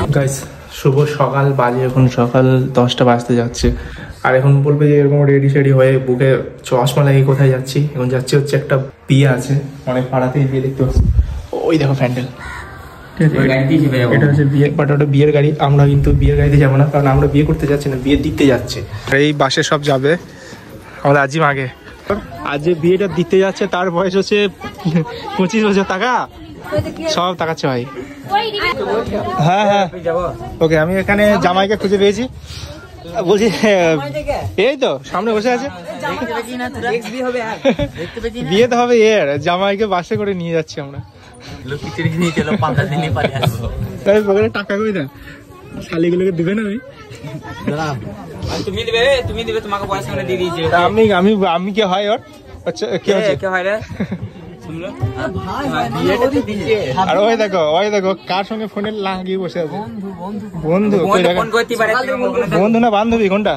Guys শুভ সকাল, বাজে এখন সকাল 10টা বাজতে যাচ্ছে। আর এখন বলবে যে এরকম রেডি সেডি হয়ে বুকে চশমা লাগিয়ে কোথায় যাচ্ছি। এখন যাচ্ছি হচ্ছে একটা বিয়ে আছে, অনেক পাড়াতেই বিয়ে দেখতে পাচ্ছি। ওই দেখো প্যান্ডেল, এটা হচ্ছে বিয়ে, বাট ওটা বিয়ের গাড়ি। আমরা কিন্তু বিয়ের গাড়িতে যাবো না, কারণ আমরা বিয়ে করতে যাচ্ছি না, বিয়ের দিতে যাচ্ছে। এই বাসে সব যাবে, আমাদের আজিম আগে। আর যে বিয়েটা দিতে যাচ্ছে তার বয়স হচ্ছে 25 বছর। টাকা সব তাকাচ্ছে ভাই। হ্যাঁ হ্যাঁ ওকে, আমি এখানে জামাইকে খুঁজে পেয়েছি। বলছি এই তো সামনে বসে আছে, বিয়ে তো হবে এর। জামাইকে বাসে করে নিয়ে যাচ্ছি আমরা। টাকা কই না, শালিগুলোকে দিবে না? আমি কে হয় ওর? আচ্ছা কে হয় রে? আর ওই দেখো কার সঙ্গে ফোনে লাগিয়ে বসে আছে। বন্ধু বন্ধু না বান্ধবী? কোনটা?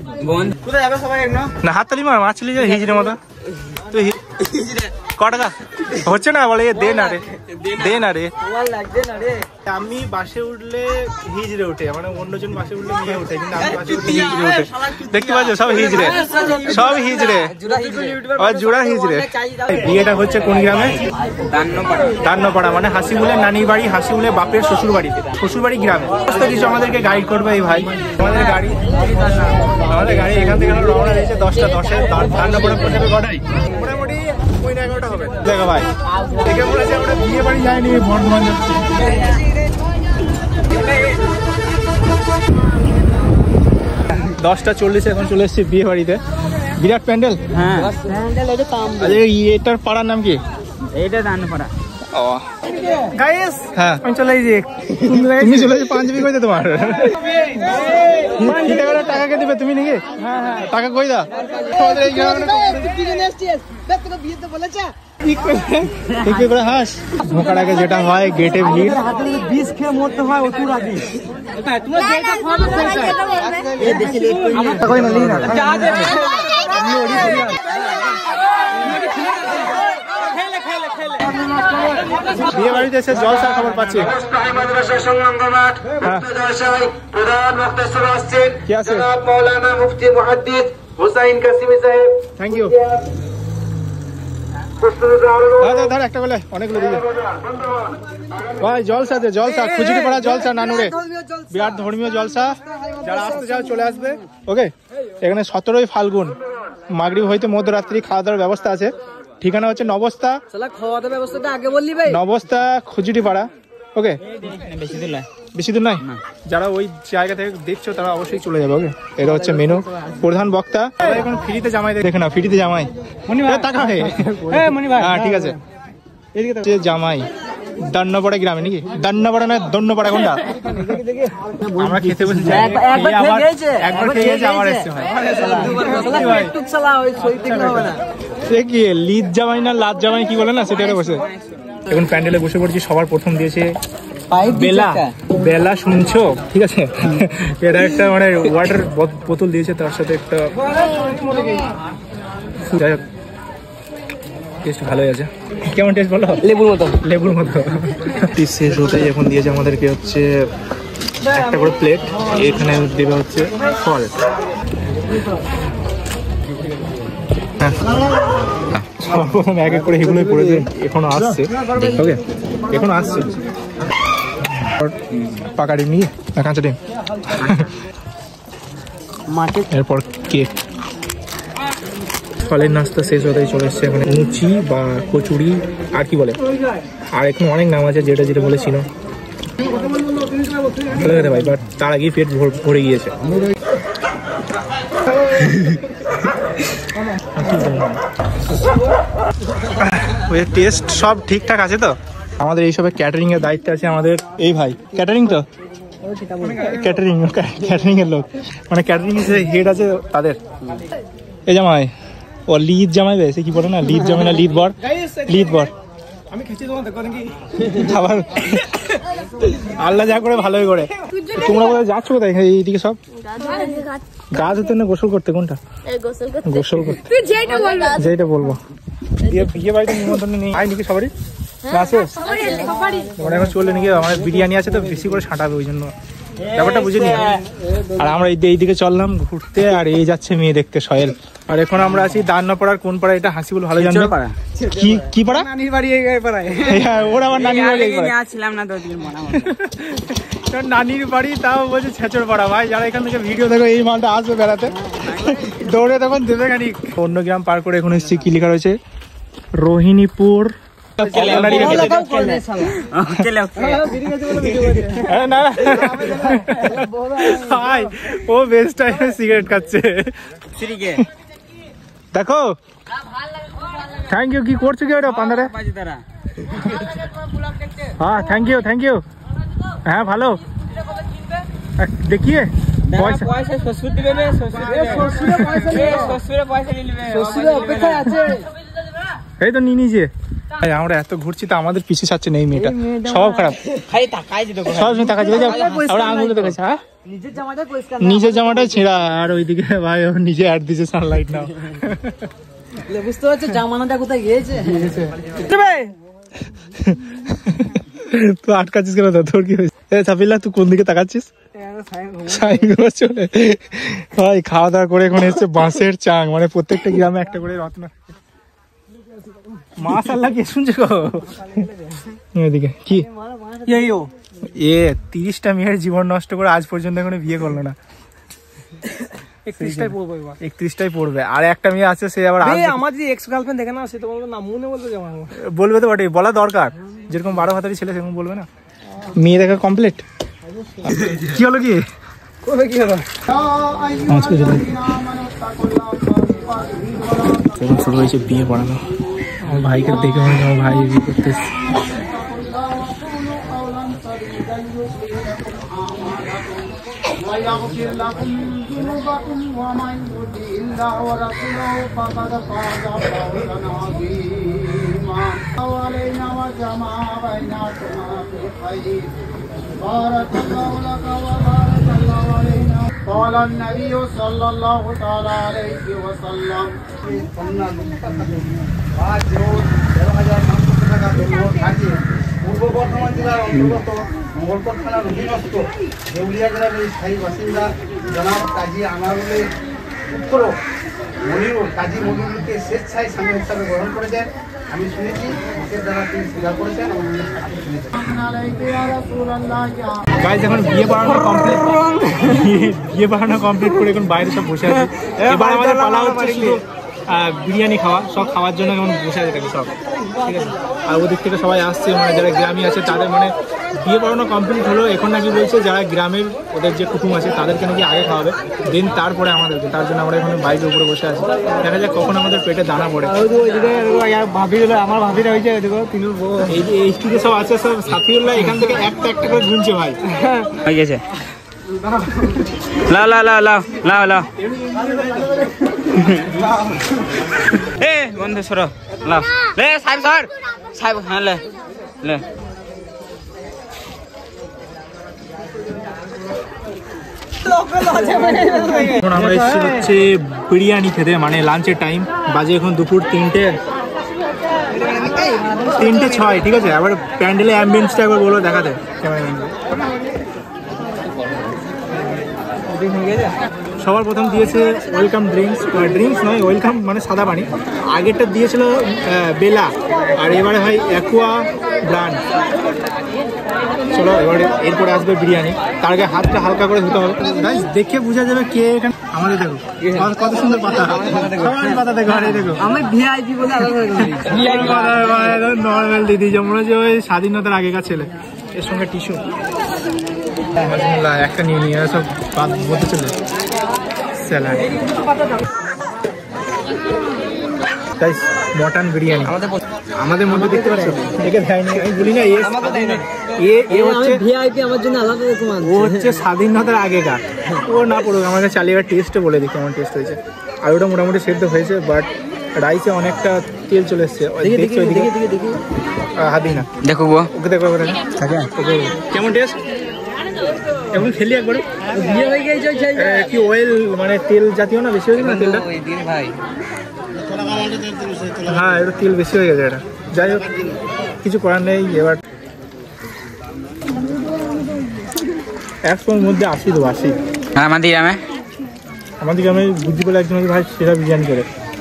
না হাততালি মার, মাছলি যায় হিজড়ের মতো। তুই ক টাকা হচ্ছে না বলে, দে না রে, দে না রে। আমি বাসে উঠলে হিজড়ে ওঠে, মানে অন্যজন বাসে উঠলে মেয়ে ওঠে, কিন্তু আমি বাসে উঠলে হিজড়ে ওঠে। দেখতে পাচ্ছ সব হিজড়ে, সব হিজড়ে, জোড়া হিজড়ে। বিয়েটা হচ্ছে কোন গ্রামে? দান্নপাড়া, মানে হাসিবুলের নানির বাড়ি, হাসিবুলের বাপের শ্বশুর বাড়িতে, শ্বশুর বাড়ি গ্রামে। সমস্ত কিছু আমাদেরকে গাইড করবে এই ভাই। আমাদের গাড়ি এখান থেকে রওনা দিয়েছে 10টা 10-এ। দান্নপাড়া পৌঁছাবে কটায়? মোটামুটি 11টা হবে। দেখো ভাই, দেখে মনে হচ্ছে আমরা বিয়ে বাড়ি যাইনি, বর্ধমান যাচ্ছি। 10টা 40 এখন চলে এসেছি বিয়ে বাড়িতে। বিরাট প্যান্ডেল। হ্যাঁ এটার পাড়ার নাম কি? এইটা দান্নপাড়া। গাইস হ্যাঁ আমি চলে এসেছি। তুমি চলে এসেছি, পাঞ্জাবি কই দে তোমার? টাকা কে দিবে তুমি নাকি? টাকা কই দা? হাস ঢোকার আগে যেটা হয় গেটে ভিড়, বিষ খেয়ে মরতে হয়। বিয়ে বাড়িতে এসে জলসা খবর পাচ্ছি। Thank you. একটা বলে অনেকগুলো দিবে ভাই। জলসা খুচুরি পড়া জলসা নানুরে, বিরাট ধর্মীয় জলসা। যারা আসতে চাও চলে আসবে। ওকে, এখানে 17ই ফাল্গুন মাগরিব হইতে মধ্যরাত্রি খাওয়া দাওয়ার ব্যবস্থা আছে। ঠিকানা হচ্ছে নবস্তা, নবস্তা খুচুরি পাড়া। ওকে, বেশি দূর নাই। যারা ওই জায়গা থেকে দেখছো তারা অবশ্যই চলে যাবে। ওকে, এটা হচ্ছে মেনু। প্রধান বক্তা এখন ফ্রিতে জামাই দেখে না, ফ্রিতে জামাই টাকা। হ্যাঁ ঠিক আছে, জামাই দান্নপাড়া গ্রামে নাকি? দান্নপাড়া না দন্নপাড়া, কোনটা? আমরা খেতে বসেছি, একবার খেয়েছে আমার এসছে ভাই। কি লিদ জামাই না লাদ জামাই কি বলে না, সেটাতে বসে এখন প্যান্ডেলে বসে পড়ছি। সবার প্রথম দিয়েছে বেলা। বেলা শুনছো? ঠিক আছে, এটা একটা মানে ওয়াটার বোতল দিয়েছে, তার সাথে একটা যাই হোক টেস্ট ভালোই আছে। কেমন টেস্ট বলো? লেবুর মতো, লেবুর মতো। শেষ হতে এখন দিয়েছে আমাদেরকে হচ্ছে একটা করে প্লেট। এখানে দেবে হচ্ছে ফল। প্রথম এক এক করে এগুলোই পড়েছে, এখনো আসছে। ওকে, এখনো আসছে। পাকা ডিম নিয়ে কাঁচা ডিম, এরপর কেক। ফলের নাস্তা শেষ হতেই চলে এসছে এখানে লুচি বা কচুরি, আর কি বলে, আর এখানে অনেক নাম আছে, যেটা যেটা বলেছিল। ভালো খেতে ভাই, বাট তার আগেই পেট ভরে গিয়েছে। ওই টেস্ট সব ঠিকঠাক আছে তো? আমাদের এইসবের ক্যাটারিং এর দায়িত্ব আছে আমাদের এই ভাই। ক্যাটারিং তো ক্যাটারিং এর লোক, মানে ক্যাটারিং এর হেড আছে তাদের। এই জামাই ও লিদ জামাই বেশি কি বলে না, লিদ জামাই না লিদ বর, লিদ বর। আমি খেয়েছি তোমার দেখো নাকি খাবার। আল্লাহ যা করে ভালোই করে। তোমরা কোথায় যাচ্ছ? কোথায় এইদিকে সব গা ধুতে না গোসল করতে? কোনটা গোসল করতে? যেটা বলবো। বিয়ে বাড়িতে নিমন্ত্রণ নেই নাকি সবারই? এখন চলে নাকি আমার বিরিয়ানি আছে তো বেশি করে ছাঁটাবে ওই জন্য ব্যাপারটা বুঝিনি। আর আমরা এইদিকে চললাম ঘুরতে আর এই যাচ্ছে মেয়ে দেখতে সয়েল। আর এখন আমরা আছি দান্নাপাড়ার কোন পাড়া এটা হাসিবুল ভালো জানবে। কি পাড়া? নানির বাড়ি এই পাড়ায়। ওর আবার নানির বাড়ি ছিলাম না নানির বাড়ি, তাও বলছে ছেচড় পাড়া। ভাই যারা এখান থেকে ভিডিও দেখো এই মালটা আসবে বেড়াতে দৌড়ে তখন দেবে খানিক। অন্য গ্রাম পার করে এখন এসেছি, কি লেখা রয়েছে রোহিণীপুর। ও বেস্ট টাইমে সিগারেট খাচ্ছে দেখো। Thank you. কি করছো কি ওটা পান্ডারে? হ্যাঁ থ্যাংক ইউ। হ্যাঁ ভালো দেখিয়ে এই তো নিয়ে নিজে। আমরা এত ঘুরছি তো আমাদের পিছু ছাড়ছে না এই মেয়েটা, সব খারাপ সবসময় তাকাই আঙুলে দেখেছে। হ্যাঁ নিজের জামাটা ছেঁড়া আর ওইদিকে ভাই ও নিজে অ্যাড দিচ্ছে সানলাইট নাও। বুঝতে পারছো জামানাটা কোথায় গিয়েছে। তুই আটকাচ্ছিস কেন? তোর কি হয়েছে? সাফিল্লা তুই কোন দিকে তাকাচ্ছিস? চলে ভাই খাওয়া দাওয়া করে এখন এসছে বাঁশের চাং, মানে প্রত্যেকটা গ্রামে একটা করে রত্ন। মাশাআল্লাহ কি শুনছো এদিকে কি এ 30টা মেয়ের জীবন নষ্ট করে আজ পর্যন্ত এখনো বিয়ে করলো না। 31টাই পড়বে আর একটা মেয়ে আছে সে আবার আমার যে এক্স গার্লফ্রেন্ড দেখে না সে তো বলবে না মনে বলবে তো বটে, বলা দরকার। যেরকম 12 ভাতারি ছেলে সেরকম বলবে না। মেয়ে দেখা কমপ্লিট। কি হলো কি শুরু হয়েছে বিয়ে পড়ানো। আমার ভাইকে দেখে মনে হয় ভাই বিয়ে করতেছে। ويغفر لكم ذنوبكم ومن يطع الله ورسوله فقد فاز فوزا عظيما وعلينا وجمع بينكما بالخير بارك الله لك وبارك الله علينا قال النبي صلى الله تعالى عليه وسلم পূর্ব বর্ধমান জেলার অন্তর্গত মঙ্গলকোট থানার অধীনস্থ দেউলিয়া গ্রামের স্থায়ী বাসিন্দা জনাব কাজী আনারুলের পুত্র মনিরুল কাজী মনিরুলকে স্বেচ্ছায় স্বামী হিসাবে গ্রহণ করেছেন। আমি শুনেছি মুখের দ্বারা তিনি স্বীকার করেছেন এবং গাইস এখন বিয়ে পড়ানো কমপ্লিট করে এখন বাইরে সব বসে আছে। এবার আমাদের পালা হচ্ছে বিরিয়ানি খাওয়া, সব খাওয়ার জন্য এখন বসে আছে সব, ঠিক আছে। আর ওদিক থেকে সবাই আসছে, মানে যারা গ্রামে আছে তাদের মানে বিয়ে পড়ানো কমপ্লিট হলো। এখন নাকি বলছে যারা গ্রামের ওদের যে কুটুম আছে তাদেরকে নাকি আগে খাওয়াবে, দেন তারপরে আমাদেরকে। তার জন্য আমরা এখন বাইকের উপরে বসে আছি, দেখা যাক কখন আমাদের পেটে দানা পড়ে। আমার ভাবিরা হয়েছে এই স্টুডিও সব আছে, সব সাফিউল্লাহ এখান থেকে একটা একটা করে গুনছে ভাই। হয়ে গেছে এ বন্ধু সর লাও লে সাহেব সর সাহেব হ্যাঁ লে লে এখন আমরা এসেছি হচ্ছে বিরিয়ানি খেতে, মানে লাঞ্চের টাইম বাজে এখন দুপুর 3:06, ঠিক আছে। আবার প্যান্ডেলের অ্যাম্বিয়েন্সটা একবার বলো দেখাতে সবার প্রথম দিয়েছে ওয়েলকাম ড্রিঙ্কস নয় ওয়েলকাম মানে সাদা পানি। আগেরটা দিয়েছিল বেলা আর এবারে হয় অ্যাকোয়া ব্র্যান্ড। চলো এবারে এরপরে আসবে বিরিয়ানি, তার আগে হাতটা হালকা করে ধুতে হবে। গাইস দেখে বোঝা যাবে কে এখানে আমাদের। দেখো কত সুন্দর পাতা, পাতা দেখো। আরে দেখো আমি ভিআইপি বলে নর্মাল দিদি যেমন যে ওই স্বাধীনতার আগেকার ছেলে। এর সঙ্গে টিস্যু একটা নিয়ে নিয়ে সব বাদ বলতে চলে স্যালাড। মটন বিরিয়ানি আমাদের মধ্যে দেখতে পাচ্ছি, দেখে দেয়নি আমি বলি না। ও হচ্ছে স্বাধীনতার আগেকার, ও না পড়ুক আমাকে চালিয়ে টেস্টে বলে দিই কেমন টেস্ট হয়েছে। আর ওটা মোটামুটি সেদ্ধ হয়েছে, বাট রাইসে অনেকটা তেল চলে এসছে। হাতি না দেখো ওকে দেখো কেমন টেস্ট। এখন খেলি একবারে কি অয়েল মানে তেল জাতীয় না বেশি হয়ে গেছে না তেলটা ভাই। হ্যাঁ এটা তেল বেশি হয়ে গেছে এটা। যাই হোক কিছু করার নেই। এবার 100-এর মধ্যে 80 দেবো, 80। আমাদের গ্রামে বুদ্ধি বলে একজন ভাই সেরা বিরিয়ানি করে।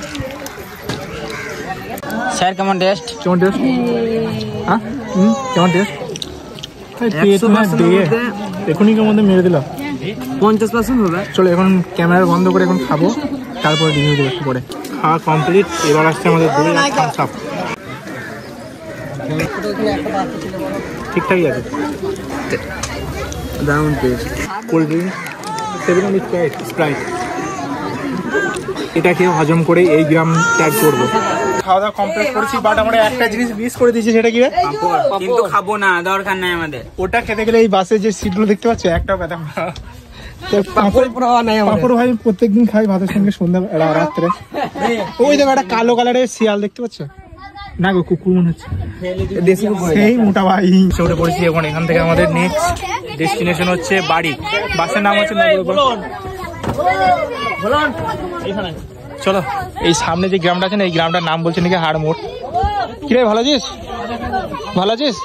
স্যার কেমন টেস্ট? হ্যাঁ কেমন টেস্ট? এখনই মধ্যে মেরে দিলাম 50% হবে। চলো এখন ক্যামেরা বন্ধ করে এখন খাবো, তারপরে রিভিউ দেবো একটু পরে। খাওয়া কমপ্লিট, এবার আসছে আমাদের দই আর থামস আপ। ঠিকঠাকই আছে। দারুণ টেস্ট। কোল্ড ড্রিঙ্ক, 7 স্প্রাইট, এটা খেয়ে হজম করে এই গ্রাম ত্যাগ করবো। খাওয়া দাওয়া কমপ্লিট করেছি, বাট আমরা একটা জিনিস মিস করে দিয়েছি। সেটা কি রে? কিন্তু খাবো না, দরকার নাই আমাদের। ওটা খেতে গেলে এই বাসে যে সিটগুলো দেখতে পাচ্ছ, একটাও পেতাম না। পাঁপড় ভাই প্রত্যেকদিন খাই ভাতের সঙ্গে সন্ধ্যা রাত্রে। ওই দেখো একটা কালো কালারের শিয়াল দেখতে পাচ্ছ? না গো, কুকুর মনে হচ্ছে। সেই মোটা ভাই উঠে পড়েছি এখন। এখান থেকে আমাদের নেক্সট ডেস্টিনেশন হচ্ছে বাড়ি। বাসের নাম হচ্ছে চলো। এই সামনে যে গ্রামটা আছে না, এই গ্রামটার নাম বলছে নাকি হাড়মোড়। কিরে ভালো আছিস? ভালো আছিস?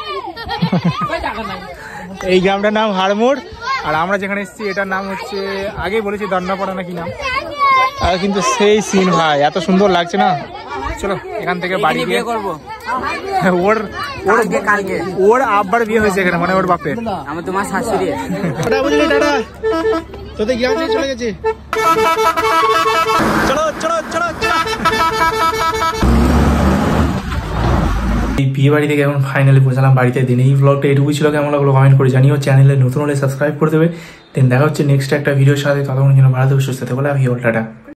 এই গ্রামটার নাম হাড়মোড়। আর আমরা যেখানে এসেছি এটার নাম হচ্ছে, আগেই বলেছি দন্নাপাড়া নাকি নাম। আর কিন্তু সেই সিন ভাই, এত সুন্দর লাগছে না। চলো এখান থেকে বাড়ি গিয়ে করবো। ওর আব্বার বিয়ে হয়েছে এখানে, মানে ওর বাপের। আমার তোমার শাশুড়ি। বুঝলি টাটা, তোদের গ্রাম থেকে চলে গেছে। চলো চলো চলো। এই বিয়ে বাড়ি থেকে এখন ফাইনালি পৌঁছালাম বাড়িতে। দিন এই ব্লগটা এটুকুই ছিল। কেমন লাগলো কমেন্ট করে জানিও। চ্যানেলে নতুন হলে সাবস্ক্রাইব করে দেবে। দেন দেখা হচ্ছে নেক্সট একটা ভিডিওর সাথে। ততক্ষণ যেন ভালো থেকে সুস্থ থাকো। টাটা।